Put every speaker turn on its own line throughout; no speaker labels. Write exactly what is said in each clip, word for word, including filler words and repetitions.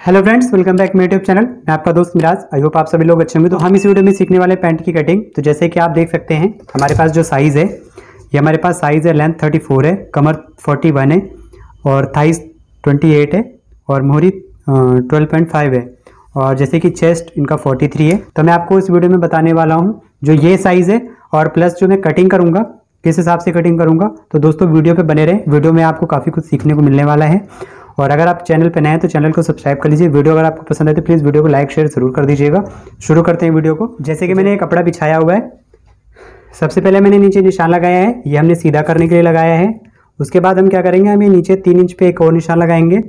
Hello friends, welcome back मेरे YouTube channel. मैं आपका दोस्त मिराज। आई होप आप सभी लोग अच्छे होंगे। तो हम इस वीडियो में सीखने वाले पैंट की कटिंग। तो जैसे कि आप देख सकते हैं हमारे पास जो साइज़ है ये हमारे पास साइज़ है लेंथ थर्टी फोर है, कमर फोर्टी वन है और थाइस ट्वेंटी एट है और मोहरी ट्वेल्व पॉइंट फाइव है और जैसे कि चेस्ट इनका फोर्टी थ्री है। तो मैं आपको इस वीडियो में बताने वाला हूँ जो ये साइज़ है और प्लस जो मैं कटिंग करूँगा किस हिसाब से कटिंग करूँगा। तो दोस्तों वीडियो पे बने रहें, वीडियो में आपको काफ़ी कुछ सीखने को मिलने वाला है। और अगर आप चैनल पर नए हैं तो चैनल को सब्सक्राइब कर लीजिए। वीडियो अगर आपको पसंद है तो प्लीज़ वीडियो को लाइक शेयर जरूर कर दीजिएगा। शुरू करते हैं वीडियो को। जैसे कि मैंने एक कपड़ा बिछाया हुआ है, सबसे पहले मैंने नीचे निशान लगाया है, ये हमने सीधा करने के लिए लगाया है। उसके बाद हम क्या करेंगे, हमें नीचे तीन इंच पे एक और निशान लगाएंगे।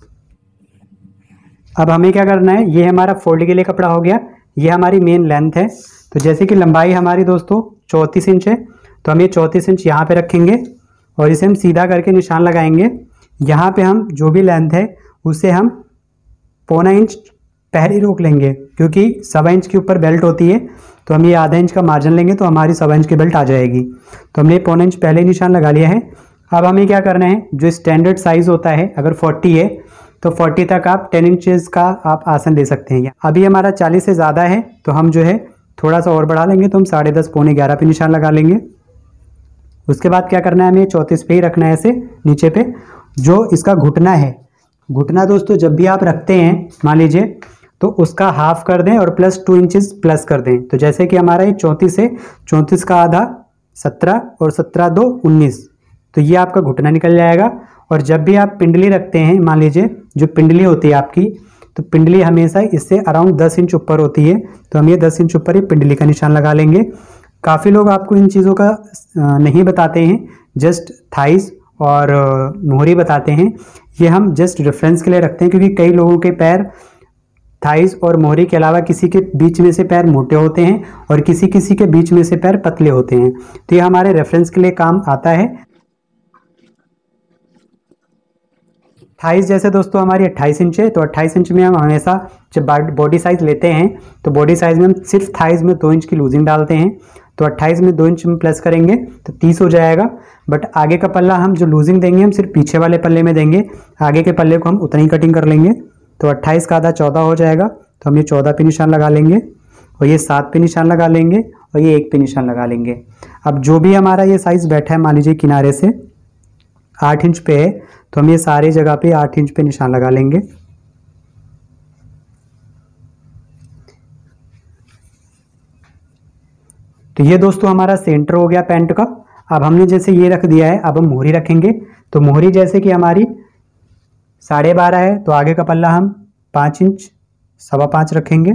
अब हमें क्या करना है, ये हमारा फोल्ड के लिए कपड़ा हो गया, ये हमारी मेन लेंथ है। तो जैसे कि लंबाई हमारी दोस्तों चौंतीस इंच है, तो हम ये चौंतीस इंच यहाँ पे रखेंगे और इसे हम सीधा करके निशान लगाएंगे। यहाँ पे हम जो भी लेंथ है उसे हम पौना इंच पहले रोक लेंगे, क्योंकि सवा इंच के ऊपर बेल्ट होती है। तो हम ये आधा इंच का मार्जिन लेंगे तो हमारी सवा इंच की बेल्ट आ जाएगी। तो हमने पौना इंच पहले निशान लगा लिया है। अब हमें क्या करना है, जो स्टैंडर्ड साइज़ होता है अगर फोर्टी है तो फोर्टी तक आप टेन इंचेस का आप आसन दे सकते हैं। अभी हमारा चालीस से ज़्यादा है तो हम जो है थोड़ा सा और बढ़ा लेंगे, तो हम साढ़े दस पौने ग्यारह पे निशान लगा लेंगे। उसके बाद क्या करना है, हमें चौंतीस पे ही रखना है ऐसे नीचे पे। जो इसका घुटना है, घुटना दोस्तों जब भी आप रखते हैं मान लीजिए तो उसका हाफ कर दें और प्लस टू इंचेस प्लस कर दें। तो जैसे कि हमारा ये चौंतीस है, चौंतीस का आधा सत्रह और सत्रह दो उन्नीस, तो ये आपका घुटना निकल जाएगा। और जब भी आप पिंडली रखते हैं, मान लीजिए जो पिंडली होती है आपकी, तो पिंडली हमेशा इससे अराउंड दस इंच ऊपर होती है। तो हम ये दस इंच ऊपर ही पिंडली का निशान लगा लेंगे। काफ़ी लोग आपको इन चीज़ों का नहीं बताते हैं, जस्ट थाइस और मोहरी बताते हैं। ये हम जस्ट रेफरेंस के लिए रखते हैं, क्योंकि कई लोगों के पैर थाइस और मोहरी के अलावा किसी के बीच में से पैर मोटे होते हैं और किसी किसी के बीच में से पैर पतले होते हैं। तो ये हमारे रेफरेंस के लिए काम आता है। थाइस जैसे दोस्तों हमारी अट्ठाईस इंच है, तो अट्ठाईस इंच में हम हमेशा जब बॉडी साइज लेते हैं तो बॉडी साइज में हम सिर्फ थाइस में दो इंच की लूजिंग डालते हैं। तो अट्ठाईस में दो इंच में प्लस करेंगे तो तीस हो जाएगा। बट आगे का पल्ला हम जो लूजिंग देंगे हम सिर्फ पीछे वाले पल्ले में देंगे, आगे के पल्ले को हम उतना ही कटिंग कर लेंगे। तो अट्ठाईस का आधा चौदह हो जाएगा, तो हम ये चौदह पे निशान लगा लेंगे और ये सात पे निशान लगा लेंगे और ये एक पे निशान लगा लेंगे। अब जो भी हमारा ये साइज़ बैठा है, मान लीजिए किनारे से आठ इंच पे है, तो हम ये सारी जगह पे आठ इंच पे निशान लगा लेंगे। तो ये दोस्तों हमारा सेंटर हो गया पैंट का। अब हमने जैसे ये रख दिया है, अब हम मोहरी रखेंगे। तो मोहरी जैसे कि हमारी साढ़े बारह है, तो आगे का पल्ला हम पाँच इंच सवा पाँच रखेंगे।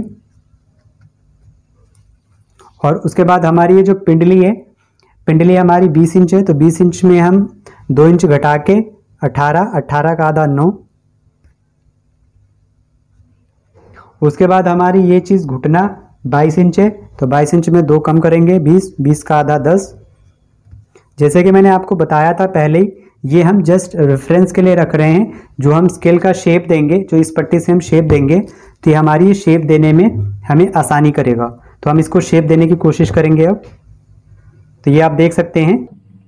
और उसके बाद हमारी ये जो पिंडली है, पिंडली हमारी बीस इंच है, तो बीस इंच में हम दो इंच घटा के अठारह, अठारह का आधा नौ। उसके बाद हमारी ये चीज़ घुटना बाईस इंच है, तो बाईस इंच में दो कम करेंगे, बीस, बीस का आधा दस। जैसे कि मैंने आपको बताया था पहले ही, ये हम जस्ट रेफरेंस के लिए रख रहे हैं। जो हम स्केल का शेप देंगे, जो इस पट्टी से हम शेप देंगे, तो ये हमारी शेप देने में हमें आसानी करेगा। तो हम इसको शेप देने की कोशिश करेंगे। अब तो ये आप देख सकते हैं,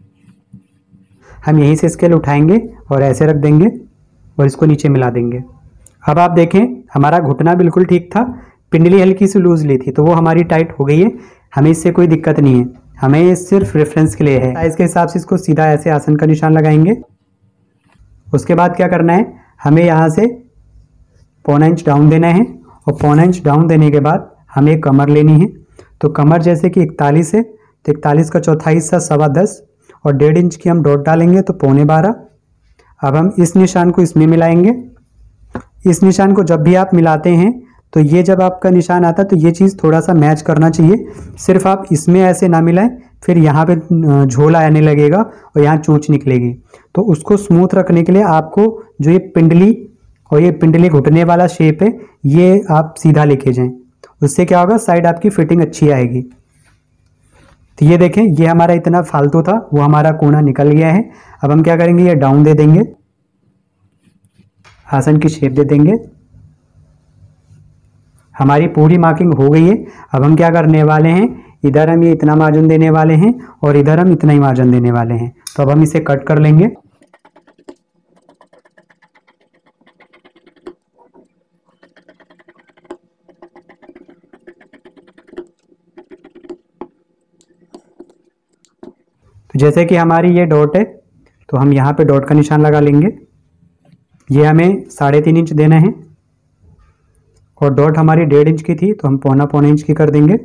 हम यहीं से स्केल उठाएंगे और ऐसे रख देंगे और इसको नीचे मिला देंगे। अब आप देखें हमारा घुटना बिल्कुल ठीक था, पिंडली हल्की सी लूज ली थी तो वो हमारी टाइट हो गई है। हमें इससे कोई दिक्कत नहीं है, हमें ये सिर्फ रेफरेंस के लिए है। साइज के हिसाब से इसको सीधा ऐसे आसन का निशान लगाएंगे। उसके बाद क्या करना है, हमें यहाँ से पौना इंच डाउन देना है और पौना इंच डाउन देने के बाद हमें कमर लेनी है। तो कमर जैसे कि इकतालीस है, तो इकतालीस का चौथाई हिस्सा सवा दस और डेढ़ इंच की हम डॉट डालेंगे तो पौने बारह। अब हम इस निशान को इसमें मिलाएंगे। इस निशान को जब भी आप मिलाते हैं तो ये जब आपका निशान आता है तो ये चीज़ थोड़ा सा मैच करना चाहिए। सिर्फ आप इसमें ऐसे ना मिलाएं, फिर यहाँ पे झोल आने लगेगा और यहाँ चोंच निकलेगी। तो उसको स्मूथ रखने के लिए आपको जो ये पिंडली और ये पिंडली घुटने वाला शेप है ये आप सीधा लेके जाएं। उससे क्या होगा, साइड आपकी फिटिंग अच्छी आएगी। तो ये देखें, ये हमारा इतना फालतू था वो हमारा कोना निकल गया है। अब हम क्या करेंगे, ये डाउन दे देंगे, आसन की शेप दे देंगे। हमारी पूरी मार्किंग हो गई है। अब हम क्या करने वाले हैं, इधर हम ये इतना मार्जिन देने वाले हैं और इधर हम इतना ही मार्जिन देने वाले हैं। तो अब हम इसे कट कर लेंगे। तो जैसे कि हमारी ये डॉट है तो हम यहाँ पे डॉट का निशान लगा लेंगे। ये हमें साढ़े तीन इंच देना है और डॉट हमारी डेढ़ इंच की थी तो हम पौना पौने इंच की कर देंगे।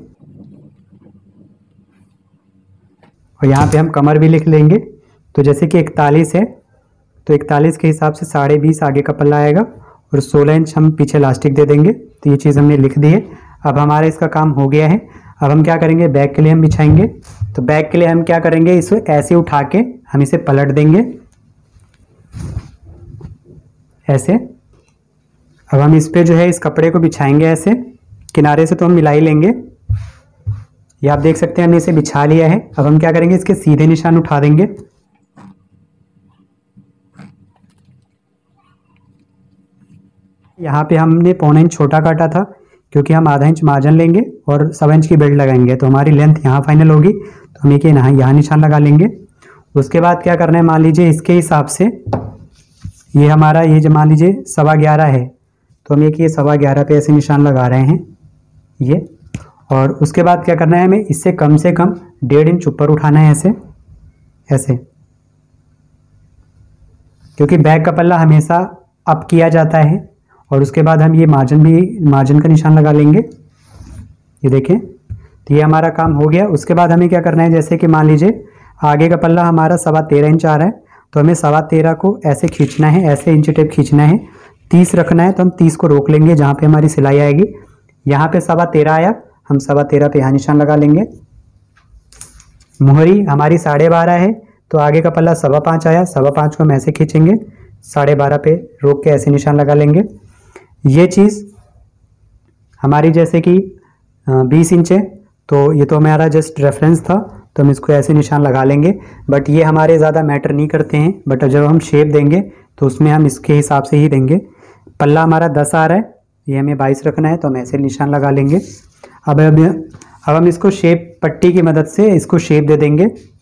और यहाँ पे हम कमर भी लिख लेंगे। तो जैसे कि इकतालीस है तो इकतालीस के हिसाब से साढ़े बीस आगे का पल्ला आएगा और सोलह इंच हम पीछे इलास्टिक दे देंगे। तो ये चीज़ हमने लिख दी है। अब हमारा इसका काम हो गया है। अब हम क्या करेंगे, बैक के लिए हम बिछाएंगे। तो बैक के लिए हम क्या करेंगे, इसे ऐसे उठा के हम इसे पलट देंगे ऐसे। अब हम इस पे जो है इस कपड़े को बिछाएंगे ऐसे, किनारे से तो हम मिला ही लेंगे। ये आप देख सकते हैं हमने इसे बिछा लिया है। अब हम क्या करेंगे, इसके सीधे निशान उठा देंगे। यहाँ पे हमने पौना इंच छोटा काटा था क्योंकि हम आधा इंच मार्जिन लेंगे और सवा इंच की बेल्ट लगाएंगे तो हमारी लेंथ यहाँ फाइनल होगी। तो हम एक यहाँ यहाँ निशान लगा लेंगे। उसके बाद क्या करना है, मान लीजिए इसके हिसाब से ये हमारा ये जो मान लीजिए सवा ग्यारह है तो हम एक ये सवा ग्यारह पे ऐसे निशान लगा रहे हैं ये। और उसके बाद क्या करना है, हमें इससे कम से कम डेढ़ इंच ऊपर उठाना है ऐसे ऐसे, क्योंकि बैक का पल्ला हमेशा अप किया जाता है। और उसके बाद हम ये मार्जिन भी मार्जिन का निशान लगा लेंगे। ये देखें, तो ये हमारा काम हो गया। उसके बाद हमें क्या करना है, जैसे कि मान लीजिए आगे का पल्ला हमारा सवा तेरह इंच आ रहा है तो हमें सवा तेरह को ऐसे खींचना है, ऐसे इंच टेप खींचना है। तीस रखना है तो हम तीस को रोक लेंगे जहाँ पे हमारी सिलाई आएगी। यहाँ पे सवा तेरह आया, हम सवा तेरह पे यहाँ निशान लगा लेंगे। मुहरी हमारी साढ़े बारह है तो आगे का पल्ला सवा पाँच आया, सवा पाँच को हम ऐसे खींचेंगे, साढ़े बारह पे रोक के ऐसे निशान लगा लेंगे। ये चीज़ हमारी जैसे कि बीस इंच है तो ये तो हमारा जस्ट रेफरेंस था तो हम इसको ऐसे निशान लगा लेंगे। बट ये हमारे ज़्यादा मैटर नहीं करते हैं, बट जब हम शेप देंगे तो उसमें हम इसके हिसाब से ही देंगे। पल्ला हमारा दस आ रहा है, ये हमें बाईस रखना है तो हम ऐसे निशान लगा लेंगे। अब अब अब हम इसको शेप पट्टी की मदद से इसको शेप दे देंगे।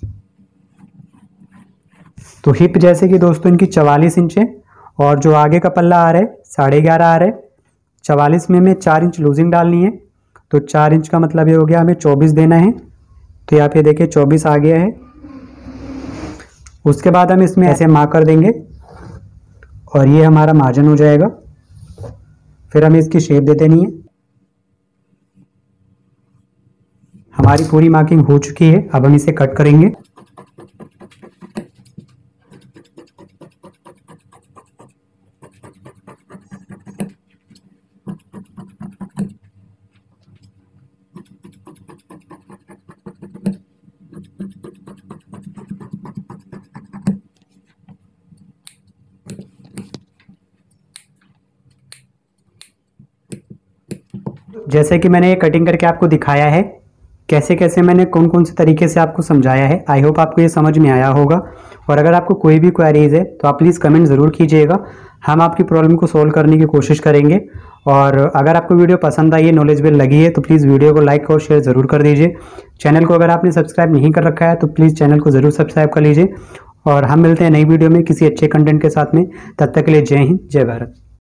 तो हिप जैसे कि दोस्तों इनकी चवालीस इंच है और जो आगे का पल्ला आ रहा है साढ़े ग्यारह आ रहा है। चवालीस में हमें चार इंच लूजिंग डालनी है तो चार इंच का मतलब ये हो गया हमें चौबीस देना है। तो यहाँ पे देखिए चौबीस आ गया है। उसके बाद हम इसमें ऐसे मार्क कर देंगे और ये हमारा मार्जिन हो जाएगा। फिर हमें इसकी शेप दे देनी है। हमारी पूरी मार्किंग हो चुकी है, अब हम इसे कट करेंगे। जैसे कि मैंने ये कटिंग करके आपको दिखाया है, कैसे कैसे मैंने कौन कौन से तरीके से आपको समझाया है। आई होप आपको ये समझ में आया होगा। और अगर आपको कोई भी क्वेरीज है तो आप प्लीज़ कमेंट ज़रूर कीजिएगा, हम आपकी प्रॉब्लम को सॉल्व करने की कोशिश करेंगे। और अगर आपको वीडियो पसंद आई है, नॉलेजेबल लगी है तो प्लीज़ वीडियो को लाइक और शेयर ज़रूर कर दीजिए। चैनल को अगर आपने सब्सक्राइब नहीं कर रखा है तो प्लीज़ चैनल को ज़रूर सब्सक्राइब कर लीजिए। और हम मिलते हैं नई वीडियो में किसी अच्छे कंटेंट के साथ में। तब तक के लिए जय हिंद, जय भारत।